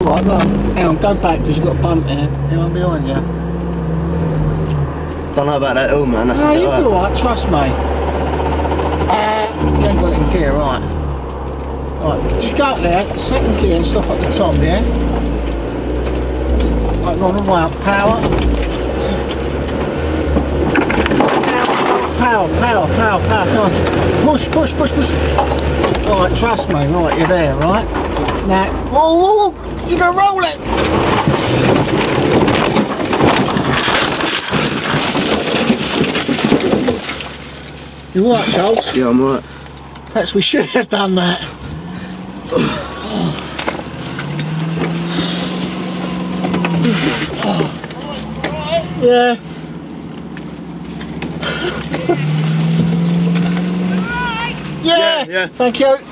alright, go on. Hang on, go back because you've got a bump here. Anyone behind you? Don't know about that hill, man. That's no, you'll be alright, trust me. You ain't got it in gear, right. Right, just go up there, second gear and stop at the top, yeah? Right, go on the way up, power. Power, come on. Push. Right, trust me, right, you're there, right? Now, whoa, you're gonna roll it! You alright, Charles? Yeah, I'm right. Perhaps we should have done that. Yeah. Yeah, thank you.